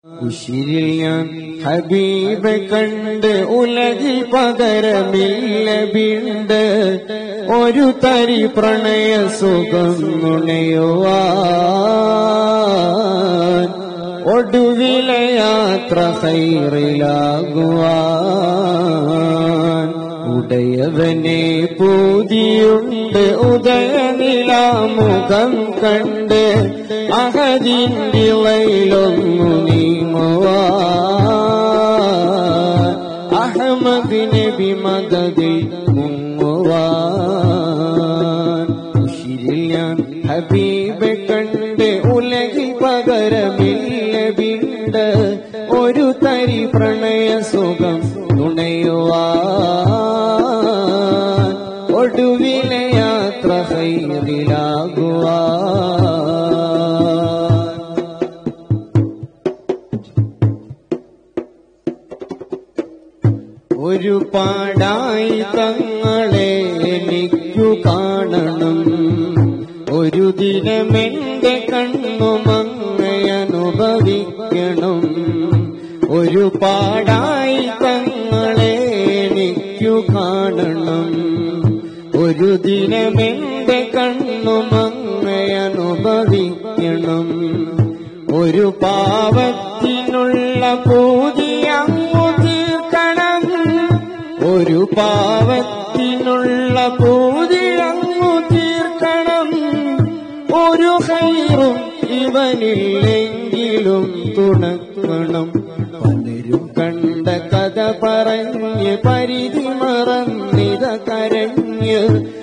ഉശിരിൽ ഞാൻ ഹബീബെ കണ്ട് ഉലകിൽ പകരമില്ല വീണ്ട് ഒരു തരി പ്രണയ സുഖം നുണയുവാൻ ഒടുവിലെ യാത്ര ഖൈറിലാകുവാൻ ഉടയവനെ പൂതിയുണ്ട് ഉദയനിലാമുഖം കണ്ട് അഹദിന്റെ വയിലൊന്നു നീങ്ങുവാൻ അഹമ്മദ് നബി മദദിൽ മുങ്ങുവാൻ ഉശിരിൽ ഞാൻ ഹബീബെ കണ്ട് ഉലകിൽ പകരമില്ല വീണ്ട് ഒരു തരി പ്രണയ സുഖം നുണയുവാൻ ഒടുവിലെ യാത്ര ഖൈറിലാകുവാൻ ഒരുപാടായി തങ്ങളെ എനിക്കു കാണണം ഒരു ദിനമെന്റെ കണ്ണുമങ്ങയനുഭവിക്കണം ഒരുപാടായി തങ്ങളെ എനിക്കു കാണണം ഒരു ദിനമെന്റെ കണ്ണുമങ്ങയനുഭവിക്കണം ഒരു പാവത്തിനുള്ള പൂതിയങ്ങു തീർക്കണം ഒരു പാവത്തിനുള്ള പൂതിയങ്ങു തീർക്കണം ഒരു ഖൈറും ഇവനില്ലെങ്കിലും തുണക്കണം പലരും കണ്ട കഥ പറഞ്ഞ് പരിധി മറന്നിത കരഞ്ഞ്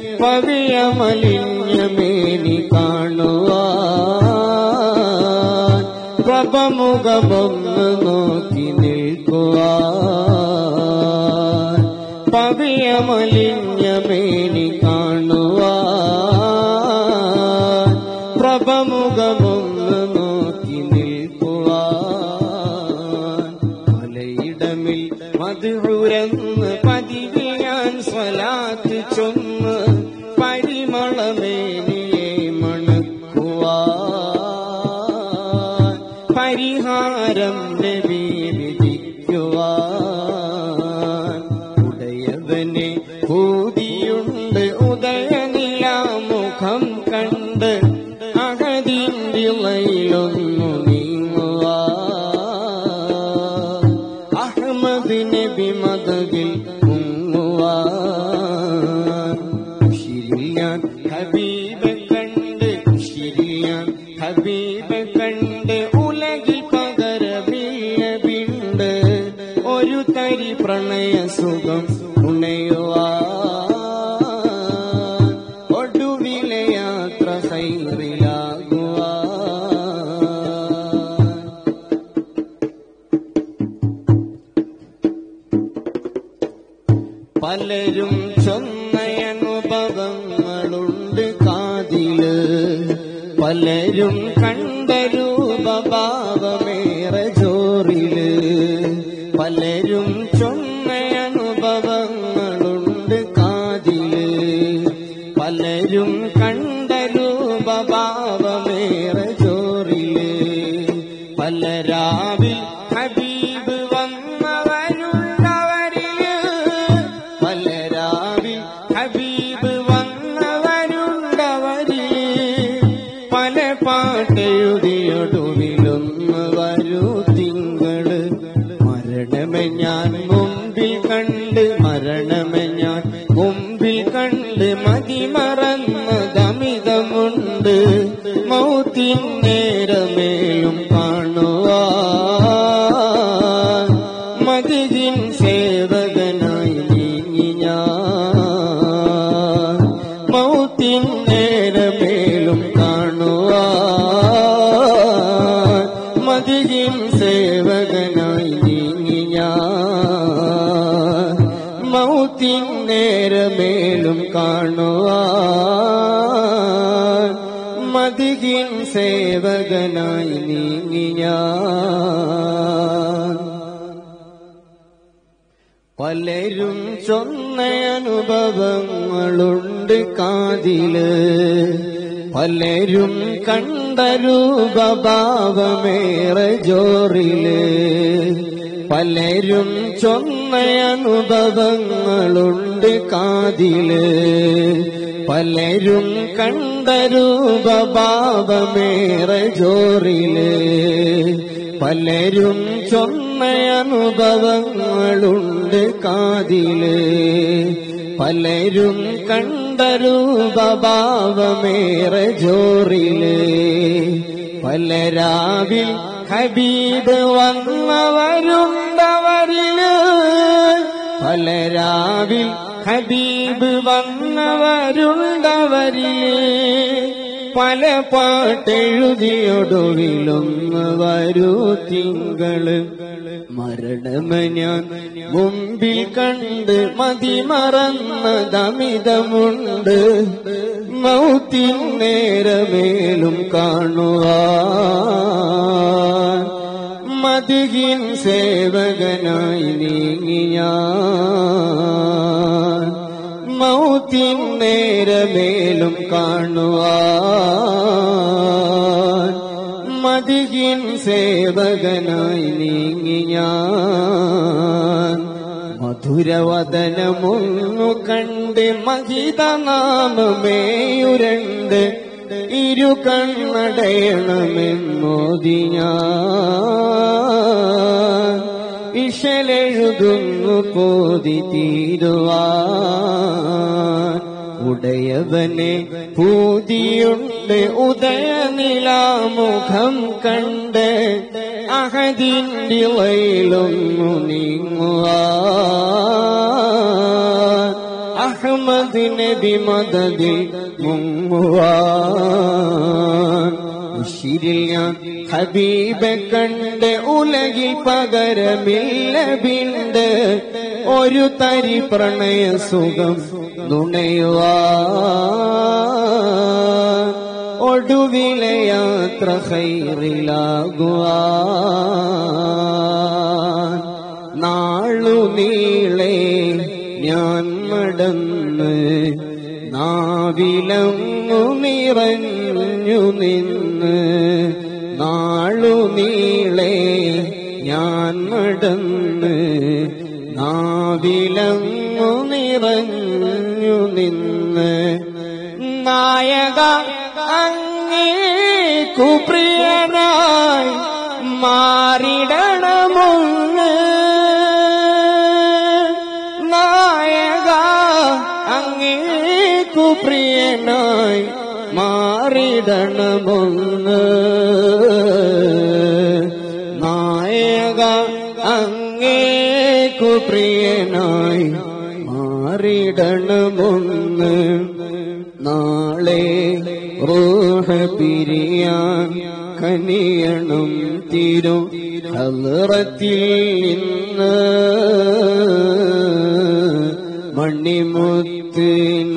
പവിയമലിഞ്ഞമേനി കാണുവാൻ പ്രഭമുഖമൊന്ന് നോക്കി നിൽക്കുവാൻ പവിയമലിഞ്ഞമേനി കാണുവാൻ പ്രഭമുഖമൊന്ന് നോക്കി നിൽക്കുവാൻ മലയിടമിൽ മധുരന്ന് പതിവിൽ ഞാൻ സ്വലാത്ത് ചൊന്ന് പരിമളമേനിയെ മണക്കുവാൻ പരിഹാരം നബി വിധിക്കുവാൻ ഉടയവനെ പൂതിയുണ്ട് ഉദയനിലാമുഖം കണ്ട് അഹദിന്റെ വയിലൊന്നു നീങ്ങുവാൻ അഹമ്മദ് നബി മദദിൽ മുങ്ങുവാൻ ഉശിരിൽ ഞാൻ ഹബീബെ കണ്ട് ഉശിരിൽ ഞാൻ ഹബീബെ കണ്ട് ഉലകിൽ പകരമില്ല വീണ്ട് ഒരു തരി പ്രണയ സുഖം ഉണയുവാൻ ഒടുവിലെ യാത്ര ഖൈറിലാകുവാൻ പലരും ചൊന്നയനുഭവങ്ങളുണ്ട് കാതില് പലരും കണ്ട രൂപഭാവമേറെ ജോറില് പലരും ചൊന്നയനുഭവങ്ങളുണ്ട് കാതില് പലരും കണ്ട രൂപഭാവമേറെ ജോറില് പലരാവിൽ ഹബീബ് വന്നവരുണ്ടവരില് പലരാവിൽ ഹബീബ് വന്നവരുണ്ടവരില് പല പാട്ടെഴുതിയൊടുവിലൊന്ന് വരൂ തിങ്കള് മരണമെ ഞാൻ മുമ്പിൽ കണ്ട് മരണമെ ഞാൻ മുമ്പിൽ കണ്ട് മതിമറന്ന ദമിതമുണ്ട് മൗത്തിൻ നേരമേലും കാണുവാൻ മദിദിൻ സേവകനായി നീങ്ങി ഞാൻ മൗത്തിൻ നേരമേലും കാണുവാൻ മദിദിൻ സേവകനായി നീങ്ങി ഞാൻ മൗത്തിൻ നേരമേലും കാണുവാൻ മദിദിൻ സേവകനായി നീങ്ങി ഞാൻ പലരും ചൊന്ന അനുഭവങ്ങളുണ്ട് കാതില് പലരും കണ്ട രൂപഭാവമേറെ ജോറില്, പലരും ചൊന്ന അനുഭവങ്ങളുണ്ട് കാതില്. പലരും കണ്ട രൂപഭാവമേറെ ജോറില്, പലരും ചൊന്ന അനുഭവങ്ങളുണ്ട് കാതില്. പലരും കണ്ട രൂപഭാവമേറെ ജോറില്, പലരാവിൽ ഹബീബ് വന്നവരുണ്ടവരില്. പലരാവിൽ ഹബീബ് വന്നവരുണ്ടവരില്, പല പാട്ടെഴുതിയൊടുവിലൊന്ന് വരൂ തിങ്കള്. മരണമ ഞാൻ മുമ്പിൽ കണ്ട് മതിമറന്നതമിതമുണ്ട്, മൗത്തിൻ നേരമേലും കാണുവാൻ മദ്ഹിൻ സേവകനായി നീങ്ങി ഞാൻ. മൗത്തിൻ നേരമേലും കാണുവാൻ മദ്ഹിൻ സേവകനായി നീങ്ങി ഞാൻ. മധുരവദനമൊന്നു കണ്ട് മഹിതനാമമേയുരണ്ട് ഇരു കണ്ണടയണമെന്നോതി ഞാൻ. ഇശലെഴുതുന്നു പോതി തീരുവാൻ ഉടയവനെ പൂതിയുണ്ട് ഉദയനിലാമുഖം കണ്ട് അഹദിന്റെ വയിലൊന്നു നീങ്ങുവാൻ അഹ്മദ് നബി മദദിൽ മുങ്ങുവാൻ. ഉശിരിൽ ഞാൻ ഹബീബെ കണ്ട് ഉലകിൽ പകരമില്ല ബിണ്ട് ഒരു തരി പ്രണയ സുഖം നുണയുവാൻ ഒടുവിലെ യാത്ര ഖൈറിലാകുവാൻ. നാളു നീളെ ഞാൻ നടന്ന് നാവിലങ്ങു നിറഞ്ഞു നിന്ന്. നാളു നീളെ ഞാൻ നടന്ന് നാവിലങ്ങു നിറഞ്ഞു നിന്ന്. നായക അങ്ങേക്കു പ്രിയനായി മാറിടണമൊന്ന്. നായക അങ്ങേക്കു പ്രിയനായി മാറിടണമൊന്ന്. നായക അങ്ങേക്കു പ്രിയനായി മാറിടണമൊന്ന്. നാളെ റൂഹ് പിരിയാൻ കനിയണം തിരു ഹളറത്തിൽ നിന്ന്. മണിമുത്ത്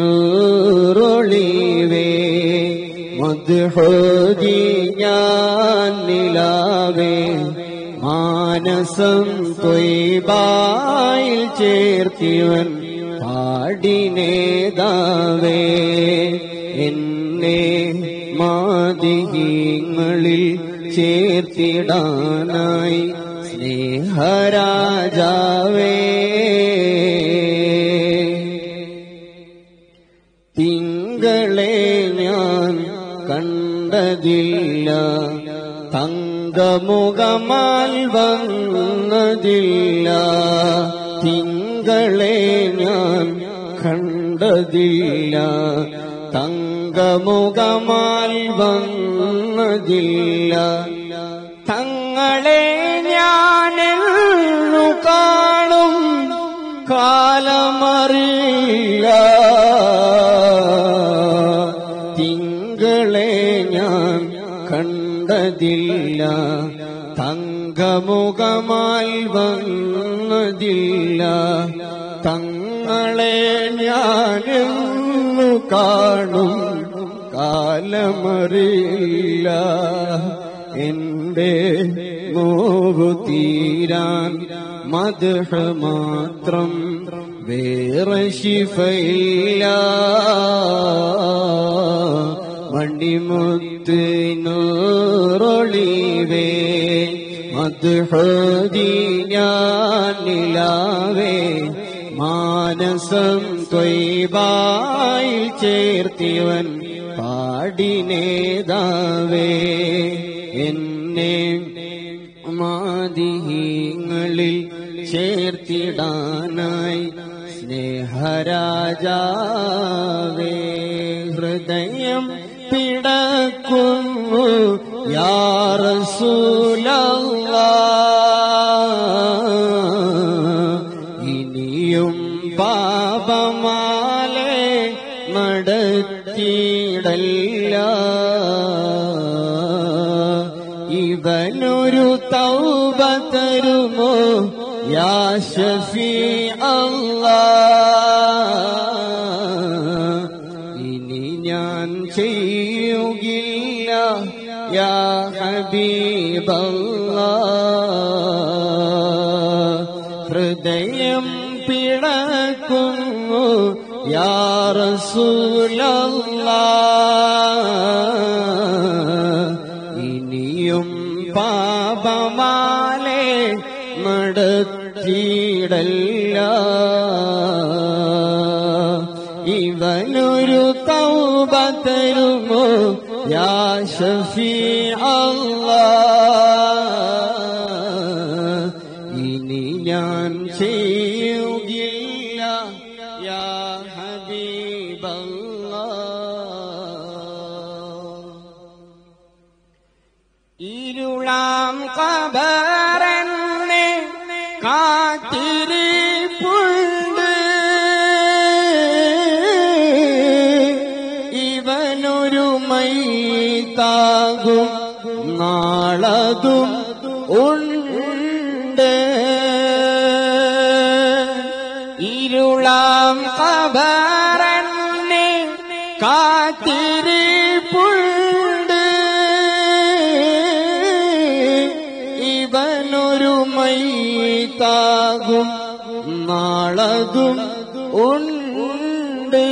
നൂറൊളിവേ മദ്ഹോദി ഞാൻ നിലാവേ. മാനസം ത്വയ്ബായിൽ ചേർത്തിവൻ പാടിനേതാവേ. എന്നെ മാദിഹീങ്ങളിൽ ചേർത്തിടാനായി സ്നേഹരാജാവേ. തിങ്കളെ ഞാൻ കണ്ടതില്ല, തങ്കമുഖമാൽ വന്നതില്ല. തിങ്കളെ ഞാൻ കണ്ടതില്ല, തങ്കമുഖമാൽ വന്നതില്ല. തങ്ങളെ ഞാനെന്നു കാണും കാലമറിയില്ല. തിങ്കളെ ഞാൻ കണ്ടതില്ല, തങ്കമുഖമാൽ വന്നതില്ല. തങ്ങളെ ഞാനെന്നു കാണും കാലമറിയില്ല. എന്റെ നോവു തീരാൻ മദ്ഹ് മാത്രം വേറെ ശിഫയില്ല. മണിമുത്ത് നൂറൊളിവേ മദ്ഹുദി ഞാനിലാവേ മാനസം ത്വയ്ബായിൽ ചേർത്തിവൻ പാടിനേതാവേ എന്നെ മാദിഹീങ്ങളിൽ ചേർത്തിടാനായി സ്നേഹരാജാവേ ഹൃദയം പിടക്കുന്നു യാ റസൂലല്ലാഹ് ഇനിയും പാപമാലെ നടത്തിയിടല്ല ഇവനൊരു തൗബ തരുമോ യാ ശഫീ അല്ലാഹ് ഇനി ഞാൻ ചെയ്യുകില്ല യാ ഹബീബല്ലാഹ് ഹൃദയം പിടക്കുന്നു യാ റസൂലല്ലാഹ് ഇനിയും പാപമാലെ നടത്തിയിടല്ല ഇവനൊരു തൗബ തരുമോ യാ ശഫീ അല്ലാഹ് ഇനി ഞാൻ ചെയ്യുകില്ല യാ ഹബീബല്ലാഹ് ഇരുളാം ഖബറന്നെ കാത്തിരിപ്പുണ്ട് ഇവനൊരു മൈതാകും നാളതും ഉണ്ട് ഇരുളാം ഖബറന്നെ കാത്തിരിപ്പുണ്ട് ഇവനൊരു മൈതാകും നാളതും ഉണ്ട്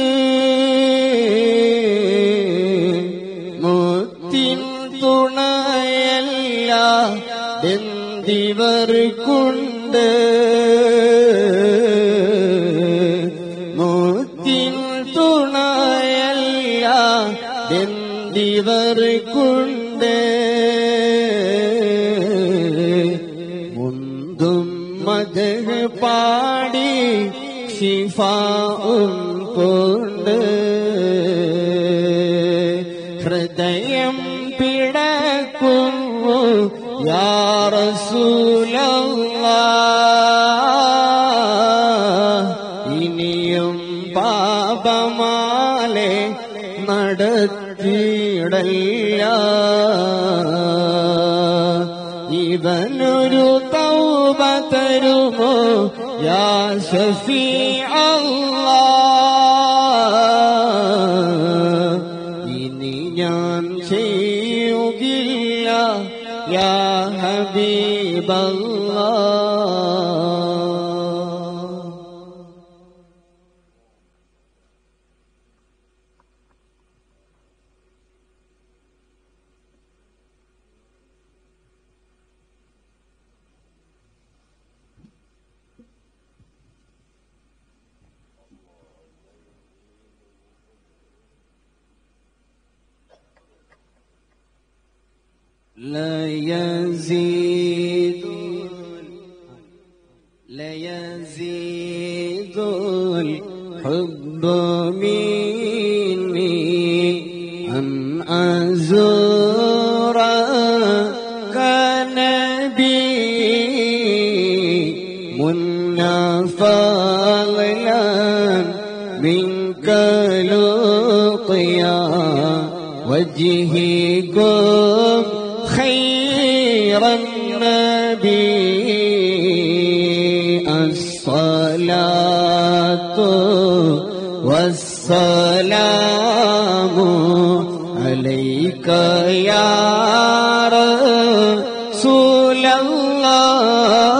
മുത്തിൻ തുണയല്ല എന്തിവർക്കുണ്ട് മുത്തിൻ തുണയല്ല എന്തിവർക്കുണ്ട് മുന്തും മദ്ഹ് പാടി ശിഫാഉം കൊണ്ട് ഹൃദയം പിടക്കുന്നു യാ റസൂലല്ലാഹ് ഇനിയും പാപമാലെ നടത്തിയിടല്ല ഇവനൊരു തൗബ തരുമോ യാ ശഫീ അല്ലാഹ് ഇനി ഞാൻ ചെയ്യുകില്ല യാ ഹബീബല്ലാഹ് لا يزيد الحب مني أن أزورك نبي منا فضلا منك لقيا وجهكم خير النبي الصلاة والسلام عليك يا رسول الله